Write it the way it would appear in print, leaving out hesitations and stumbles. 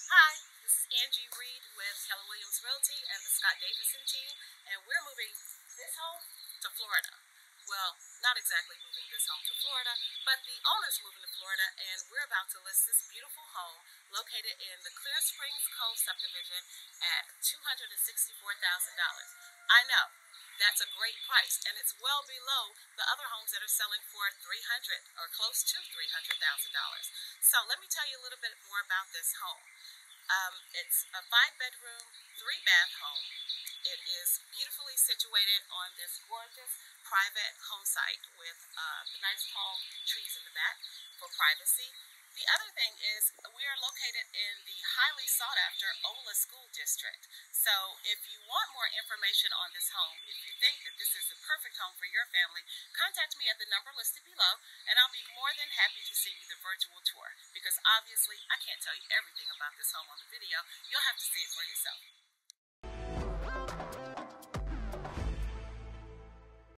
Hi, this is Angie Reid with Keller Realty and the Davidson team, and we're moving this home to Florida. Well, not exactly moving this home to Florida, but the owner's moving to Florida, and we're about to list this beautiful home located in the Clear Springs Cove subdivision at $264,000. I know. That's a great price, and it's well below the other homes that are selling for $300 or close to $300,000. So let me tell you a little bit more about this home. It's a 5-bedroom, 3-bath home. It is beautifully situated on this gorgeous private home site with the nice tall trees in the back for privacy. The other thing is we are located in the highly sought after Ola School district. So if you want more information on this home, if you think that this is the perfect home for your family, contact me at the number listed below, and I'll be more than happy to send you the virtual tour, because obviously I can't tell you everything about this home on the video. You'll have to see it for yourself.